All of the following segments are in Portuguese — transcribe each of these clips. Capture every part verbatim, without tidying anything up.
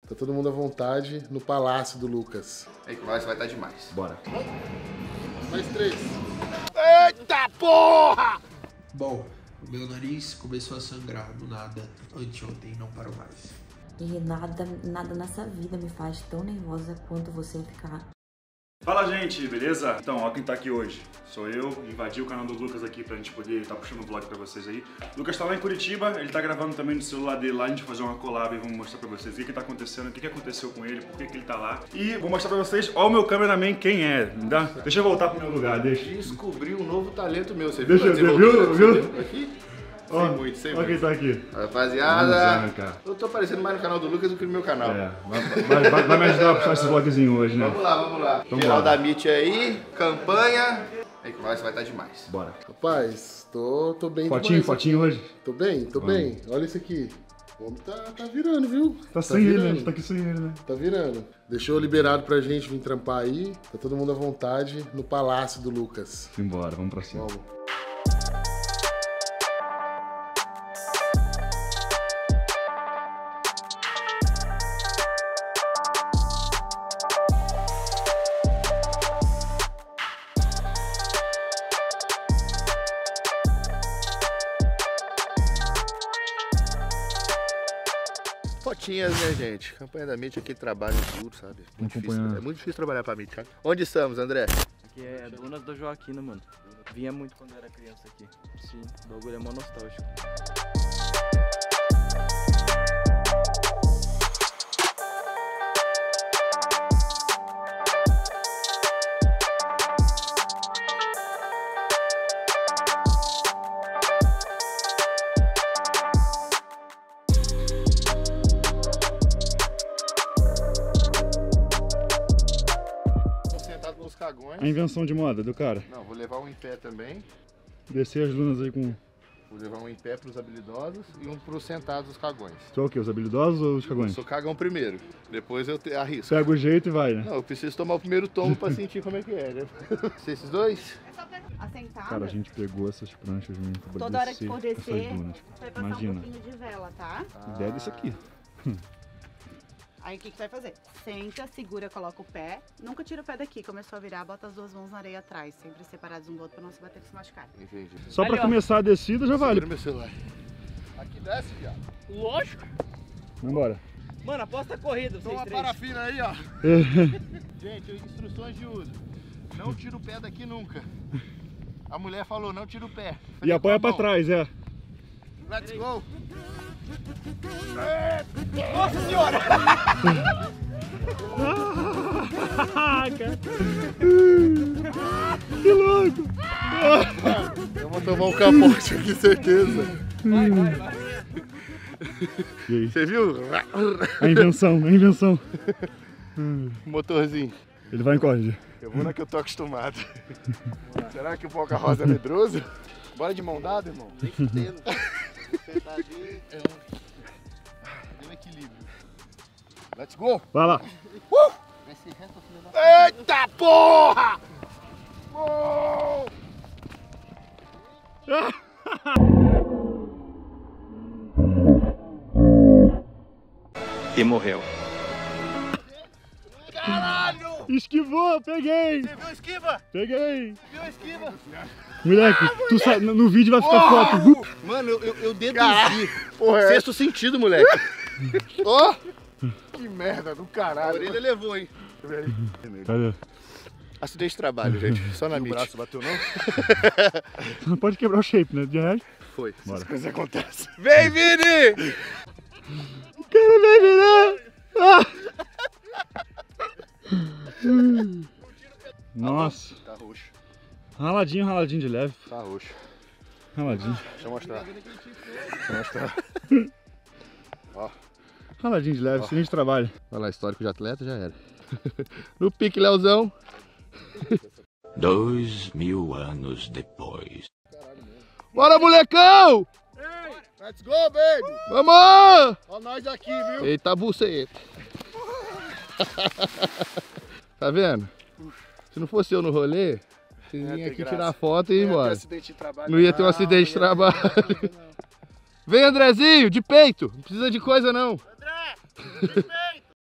Tá todo mundo à vontade no palácio do Lucas. Aí que vai, vai estar demais. Bora. Mais três. Eita porra! Bom, o meu nariz começou a sangrar do nada anteontem e não parou mais. E nada, nada nessa vida me faz tão nervosa quanto você ficar. Fala, gente, beleza? Então, ó quem tá aqui hoje. Sou eu, invadi o canal do Lucas aqui pra gente poder estar tá puxando o vlog pra vocês aí. O Lucas tá lá em Curitiba, ele tá gravando também no celular dele lá, a gente vai fazer uma collab e vamos mostrar pra vocês o que que tá acontecendo, o que que aconteceu com ele, por que que ele tá lá. E vou mostrar pra vocês, ó o meu cameraman, quem é. Dá? Deixa eu voltar pro meu lugar, deixa. Descobri um novo talento meu, você viu? Deixa, você viu? Viu? Aqui? Ó, Sem muito, sem ó muito. quem tá aqui. Rapaziada, Vamos, cara. eu tô aparecendo mais no canal do Lucas do que no meu canal. É, vai, vai, vai, vai me ajudar a puxar esse vlogzinho hoje, né? Vamos lá, vamos lá. Então Geral bora. da Meet aí, campanha. Aí que vai, vai estar demais. Bora. Rapaz, tô, tô bem Fotinho, demais fotinho aqui. hoje? Tô bem, tô Vamos. bem. Olha isso aqui. O homem tá, tá virando, viu? Tá sem ele, né? A virando. gente tá aqui sem ele, né? Tá virando. Deixou liberado pra gente vir trampar aí. Tá todo mundo à vontade no palácio do Lucas. Simbora, vamos pra cima. Vamos. Fotinhas, né, gente? Campanha da Meet, aquele trabalho duro, sabe? Muito difícil, acompanhar. é muito difícil trabalhar pra Meet, sabe? Onde estamos, André? Aqui é Dunas do Joaquina, mano. Vinha muito quando eu era criança aqui. Sim, o bagulho é mó nostálgico. Tô sentado nos cagões. A invenção de moda do cara. Não, vou levar um em pé também. Descer as lunas aí com... Vou levar um em pé pros habilidosos e um pros sentados nos cagões. Tu é o quê? Os habilidosos ou os Eu cagões? sou cagão primeiro, depois eu te- arrisco. Pega o jeito e vai, né? Não, eu preciso tomar o primeiro tombo pra sentir como é que é, né? Se esses dois? É só pra assentar. Cara, a gente pegou essas pranchas mesmo pra Toda hora que descer for essas descer, dunas. vai passar Imagina. um pouquinho de vela, tá? A ideia disso aqui. Aí o que, que vai fazer? Senta, segura, coloca o pé. Nunca tira o pé daqui. Começou a virar, bota as duas mãos na areia atrás. Sempre separados um do outro pra não se bater e se machucar. Entendi. Só pra Ali, ó. começar a descida já vale. Segura meu celular. Aqui desce, viado. Lógico! Vambora. Mano, aposta a corrida, Toma vocês uma três. parafina aí, ó. Gente, instruções de uso. Não tira o pé daqui nunca. A mulher falou, não tira o pé. E Falei, apoia com a pra mão. trás, é. Let's go. Nossa senhora! Que louco! Eu vou tomar um capote aqui, certeza. Vai, vai, vai. E aí? Você viu? A invenção, a invenção. Motorzinho. Ele vai em corda. Eu vou na que eu tô acostumado. Será que o Boca Rosa é medroso? Bora de mão dada, irmão? Nem fudendo. Sentadinho. Deu equilíbrio. Let's go! Vai lá. Vai ser reto, filho da... Eita porra! Oh! E morreu. Caralho! Esquivou, peguei! Você viu a esquiva? Peguei! Viu a esquiva? Moleque, tu sa... no no vídeo vai ficar foto. Mano, eu, eu, eu deduzi. Porra, é. Sexto sentido, moleque. Ó! Que merda do caralho. A orelha levou, hein? Cadê? Acidente de trabalho, gente. Só na O Meet. braço bateu não? Não pode quebrar o shape, né? De resto. Foi. Bora. Essas coisas acontecem. Vem, Vini! O cara vai virar! Ah! Nossa. Tá roxo. Raladinho, raladinho de leve. Tá roxo. Raladinho. Deixa eu mostrar. Deixa eu mostrar. Ó. Raladinho de leve, excelente trabalho. Olha lá, histórico de atleta já era. No pique, Leozão. Dois mil anos depois. Bora, molecão! Let's go, baby! Vamos! Ó nós aqui, viu? Eita, buceta. Tá vendo? Se não fosse eu no rolê, vocês vinham aqui tirar foto e ir embora. Não ia ter um acidente de trabalho. Vem, Andrezinho, de peito. Não precisa de coisa, não. André, de peito.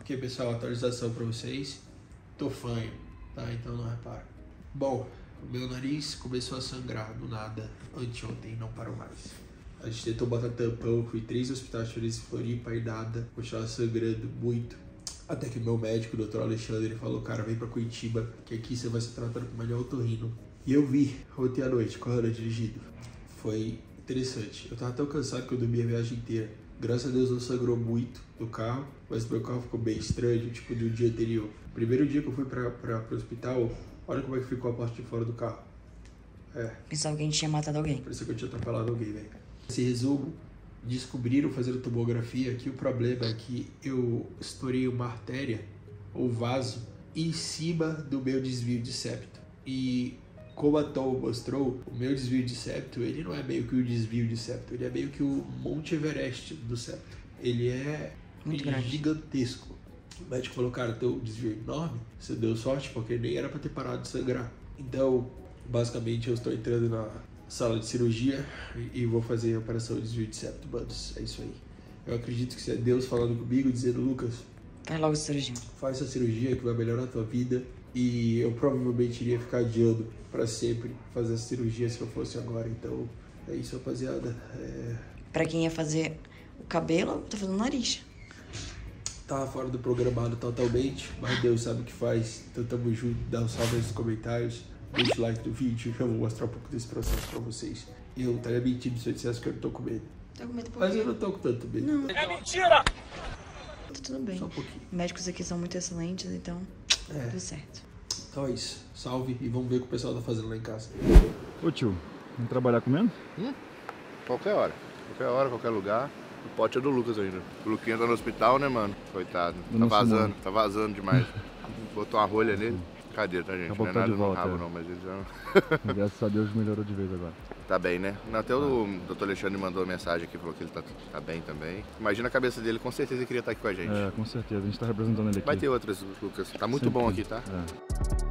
Porque, pessoal, atualização pra vocês. Tô fanho, tá? Então não repara. Bom, o meu nariz começou a sangrar do nada anteontem, não parou mais. A gente tentou botar tampão, fui três hospitais diferentes em Floripa e nada, continuava sangrando muito. Até que o meu médico, o doutor Alexandre, ele falou, cara, vem pra Curitiba, que aqui você vai ser tratado com o melhor otorrino. E eu vi ontem à noite, correndo dirigido. Foi interessante. Eu tava tão cansado que eu dormi a viagem inteira. Graças a Deus não sangrou muito no carro, mas meu carro ficou bem estranho, tipo, do dia anterior. Primeiro dia que eu fui pra, pra, pro hospital, olha como é que ficou a parte de fora do carro. É. Pensava que a gente tinha matado alguém. Parecia que eu tinha atropelado alguém, velho. Esse resumo, descobriram fazendo tomografia que o problema é que eu estourei uma artéria, ou vaso, em cima do meu desvio de septo. E como a Tom mostrou, o meu desvio de septo, ele não é meio que o desvio de septo, ele é meio que o Monte Everest do septo. Ele é muito grande, gigantesco. O médico falou, cara, teu desvio é enorme, você deu sorte porque nem era pra ter parado de sangrar. Então, basicamente, eu estou entrando na sala de cirurgia e vou fazer a operação de desvio de septo, manos. É isso aí. Eu acredito que isso é Deus falando comigo, dizendo, Lucas, faz logo a cirurgia. Faz essa cirurgia que vai melhorar a tua vida. E eu provavelmente iria ficar adiando pra sempre fazer essa cirurgia se eu fosse agora. Então, é isso, rapaziada. É... Pra quem ia fazer o cabelo, tá fazendo o nariz. Tava fora do programado totalmente, mas Deus sabe o que faz. Então tamo junto, dá um salve aí nos comentários. Deixa o like no vídeo, eu vou mostrar um pouco desse processo pra vocês. Eu estaria mentindo se eu dissesse que eu não tô com medo. Tá com medo por Mas quê? eu não tô com tanto medo. Não. É mentira! Tá tudo bem. Só um pouquinho. Médicos aqui são muito excelentes, então É. tudo certo. Então é isso. Salve e vamos ver o que o pessoal tá fazendo lá em casa. Ô tio, vamos trabalhar comendo? Hum? Qualquer hora. Qualquer hora, qualquer lugar. O pote é do Lucas ainda. O Luquinha tá no hospital, né, mano? Coitado. Tá vazando, tá vazando demais. Botou uma rolha nele. Cadê, tá, gente? Não é nada no rabo, não, mas ele já... Graças a Deus melhorou de vez agora. Tá bem, né? Até o doutor Alexandre mandou uma mensagem aqui, falou que ele tá, tá bem também. Imagina a cabeça dele, com certeza ele queria estar aqui com a gente. É, com certeza. A gente tá representando ele aqui. Vai ter outras, Lucas. Tá muito Sempre. bom aqui, tá? É.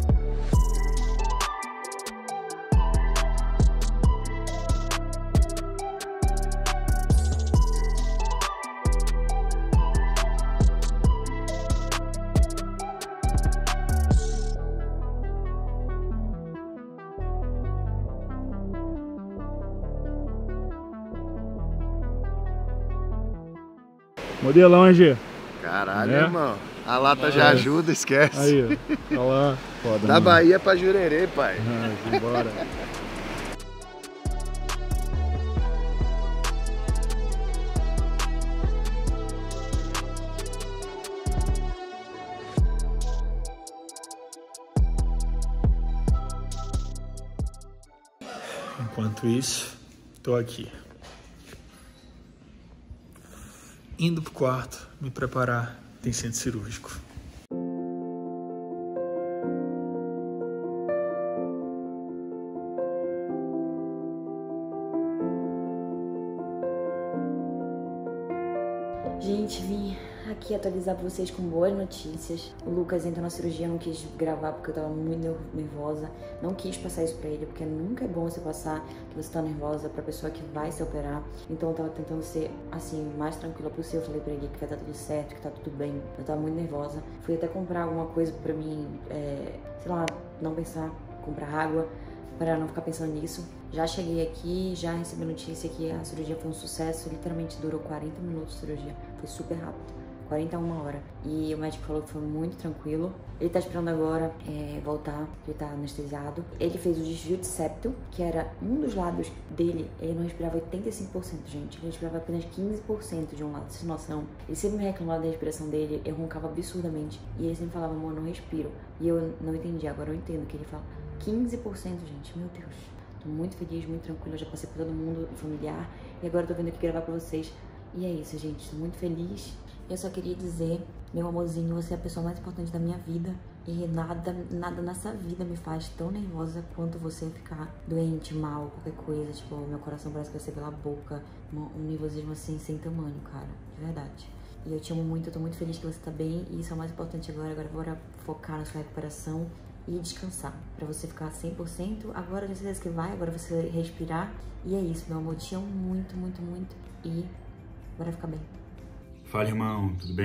Modelão, hein, G? Caralho, É? irmão. A lata já ajuda, esquece. Aí, ó. Olha lá. Foda, Da mano. Bahia pra Jurerê, pai. Ah, vambora. Enquanto isso, tô aqui. Indo pro quarto, me preparar, tem centro cirúrgico. Gente, vim aqui atualizar pra vocês com boas notícias. O Lucas entrou na cirurgia, eu não quis gravar porque eu tava muito nervosa. Não quis passar isso pra ele, porque nunca é bom você passar que você tá nervosa pra pessoa que vai se operar. Então eu tava tentando ser, assim, o mais tranquila possível. Eu falei pra ele que vai dar tudo certo, que tá tudo bem. Eu tava muito nervosa. Fui até comprar alguma coisa pra mim, é, sei lá, não pensar, comprar água, para não ficar pensando nisso. Já cheguei aqui, já recebi notícia que a cirurgia foi um sucesso. Literalmente durou quarenta minutos de cirurgia. Foi super rápido. quarenta e uma horas. E o médico falou que foi muito tranquilo. Ele tá esperando agora é, voltar, porque ele tá anestesiado. Ele fez o desvio de septo, que era um dos lados dele. Ele não respirava oitenta e cinco por cento, gente. Ele respirava apenas quinze por cento de um lado, sem noção. Ele sempre me reclamava da respiração dele. Eu roncava absurdamente. E ele sempre falava, amor, não respiro. E eu não entendi. Agora eu entendo que ele fala quinze por cento, gente. Meu Deus. Tô muito feliz, muito tranquila. Já passei por todo mundo, familiar. E agora tô vindo aqui gravar pra vocês. E é isso, gente. Tô muito feliz. Eu só queria dizer, meu amorzinho, você é a pessoa mais importante da minha vida. E nada, nada nessa vida me faz tão nervosa quanto você ficar doente, mal, qualquer coisa. Tipo, meu coração parece que vai sair pela boca. Um nervosismo assim, sem tamanho, cara. De verdade. E eu te amo muito, eu tô muito feliz que você tá bem. E isso é o mais importante agora. Agora bora focar na sua recuperação e descansar. Pra você ficar cem por cento. Agora eu tenho certeza que vai, agora você respirar. E é isso, meu amor. Te amo muito, muito, muito. E bora ficar bem. Fala, irmão, tudo bem?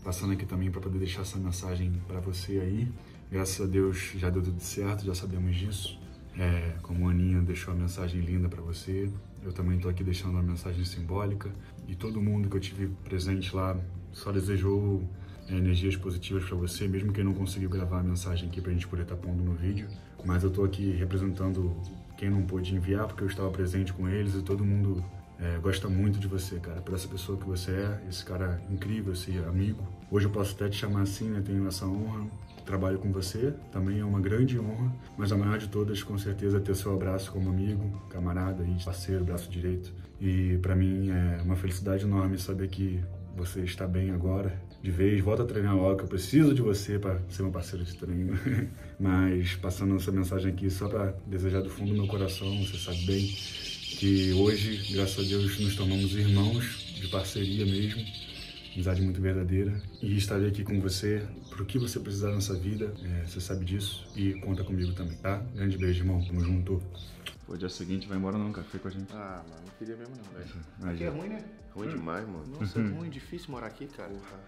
passando aqui também para poder deixar essa mensagem para você aí. Graças a Deus já deu tudo certo, já sabemos disso. É, como a Aninha deixou a mensagem linda para você, eu também tô aqui deixando uma mensagem simbólica. E todo mundo que eu tive presente lá só desejou é, energias positivas para você, mesmo quem não conseguiu gravar a mensagem aqui pra gente poder estar pondo no vídeo. Mas eu tô aqui representando quem não pôde enviar, porque eu estava presente com eles e todo mundo É, gosta muito de você, cara, por essa pessoa que você é, esse cara incrível, esse amigo. Hoje eu posso até te chamar assim, né? Tenho essa honra. Trabalho com você, também é uma grande honra, mas a maior de todas, com certeza, é ter seu abraço como amigo, camarada, e parceiro, braço direito. E pra mim é uma felicidade enorme saber que você está bem agora, de vez. Volta a treinar logo, que eu preciso de você para ser meu parceiro de treino. Mas passando essa mensagem aqui só para desejar do fundo do meu coração, você sabe bem que hoje, graças a Deus, nos tornamos irmãos de parceria mesmo, amizade muito verdadeira, e estarei aqui com você pro que você precisar nessa vida, é, você sabe disso, e conta comigo também, tá? Grande beijo, irmão, tamo junto. Pô, dia seguinte vai embora não, café com a gente. Ah, mano, não queria mesmo não, velho. Ah, Aqui já. é ruim, né? Ruim Hum. demais, mano. Nossa, é ruim, difícil morar aqui, cara.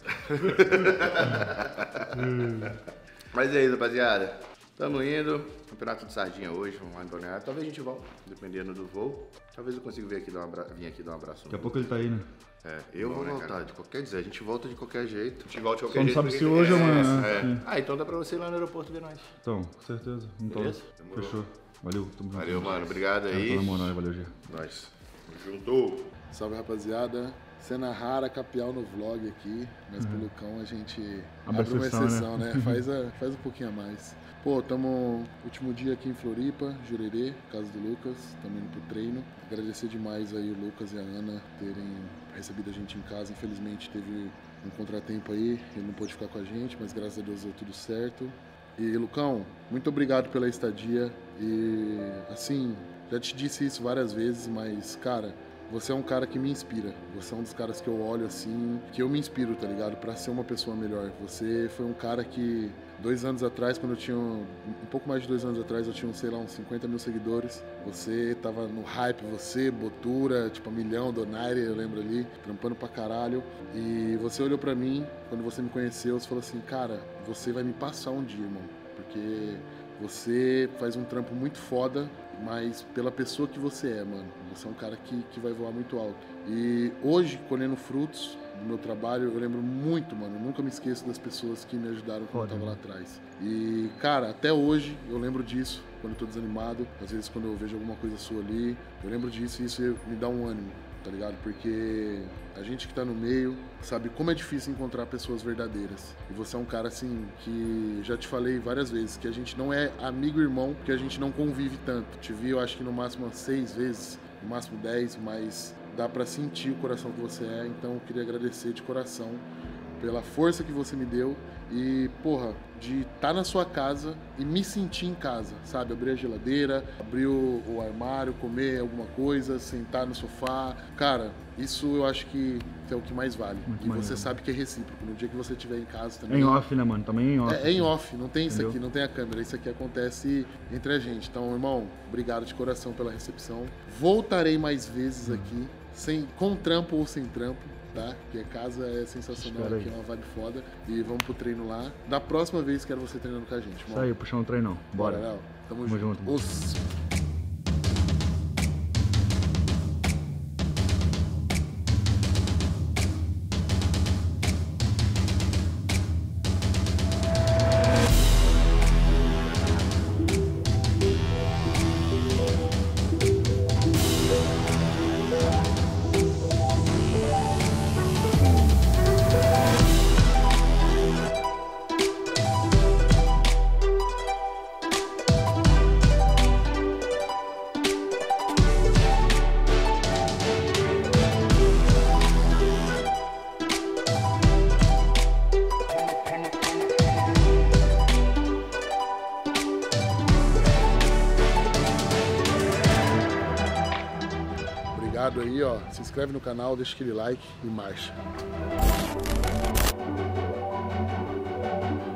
Mas é isso, rapaziada. Tamo indo. Campeonato de sardinha hoje, vamos lá em Balneário. Talvez a gente volte, dependendo do voo. Talvez eu consiga vir aqui dar um abra... vir aqui dar um abraço. Daqui a pouco ele tá aí, né? É, eu Bom, vou né, voltar, cara? de qualquer dizer, a gente volta de qualquer jeito. A gente volta de qualquer Só não jeito. sabe porque- se hoje ou é, amanhã, é. sim. Ah, então dá pra você ir lá no aeroporto ver nós. Então, com certeza. Então, Beleza? fechou. Valeu, tamo junto. Valeu, mano, obrigado aí. Tá na moral, valeu, Gê. Nós. Tamo junto. Salve, rapaziada. Cena rara, capial no vlog aqui, mas Uhum. pelo cão a gente Abre abre uma exceção, exceção, né? né? Faz, a, faz um pouquinho a mais. Pô, tamo último dia aqui em Floripa, Jurerê, casa do Lucas, tamo indo pro treino. Agradecer demais aí o Lucas e a Ana terem recebido a gente em casa. Infelizmente teve um contratempo aí, ele não pôde ficar com a gente, mas graças a Deus deu tudo certo. E Lucão, muito obrigado pela estadia. E assim, já te disse isso várias vezes, mas cara, você é um cara que me inspira. Você é um dos caras que eu olho assim, que eu me inspiro, tá ligado? Pra ser uma pessoa melhor. Você foi um cara que, dois anos atrás, quando eu tinha, um pouco mais de dois anos atrás, eu tinha, sei lá, uns cinquenta mil seguidores. Você tava no hype, você, Botura, tipo, a milhão, Donaire, eu lembro ali, trampando pra caralho. E você olhou pra mim, quando você me conheceu, você falou assim, cara, você vai me passar um dia, irmão. Porque você faz um trampo muito foda, mas pela pessoa que você é, mano. Você é um cara que, que vai voar muito alto. E hoje, colhendo frutos do meu trabalho, eu lembro muito, mano. Eu nunca me esqueço das pessoas que me ajudaram quando eu tava lá atrás. E, cara, até hoje eu lembro disso, quando eu tô desanimado. Às vezes, quando eu vejo alguma coisa sua ali, eu lembro disso e isso me dá um ânimo, tá ligado? Porque a gente que tá no meio sabe como é difícil encontrar pessoas verdadeiras. E você é um cara, assim, que já te falei várias vezes, que a gente não é amigo e irmão, porque a gente não convive tanto. Te vi, eu acho que no máximo umas seis vezes, no máximo dez, mas dá pra sentir o coração que você é. Então eu queria agradecer de coração pela força que você me deu e, porra, de estar na sua casa e me sentir em casa, sabe? Abrir a geladeira, abrir o, o armário, comer alguma coisa, sentar no sofá. Cara, isso eu acho que é o que mais vale. Muito e maneiro. você sabe que é recíproco. No dia que você estiver em casa também... É em off, né, mano? Também em off. É, é em off, não tem isso Entendeu? aqui, não tem a câmera. Isso aqui acontece entre a gente. Então, irmão, obrigado de coração pela recepção. Voltarei mais vezes aqui, sem, com trampo ou sem trampo, tá? Porque a casa é sensacional Espera aqui, aí. é uma vibe foda. E vamos pro treino lá. Da próxima vez, quero você treinando com a gente, Isso irmão. aí, puxando o treinão. Bora. Léo. Tamo, Tamo junto. junto, mano. Os... Obrigado aí, ó. Se inscreve no canal, deixa aquele like e marcha.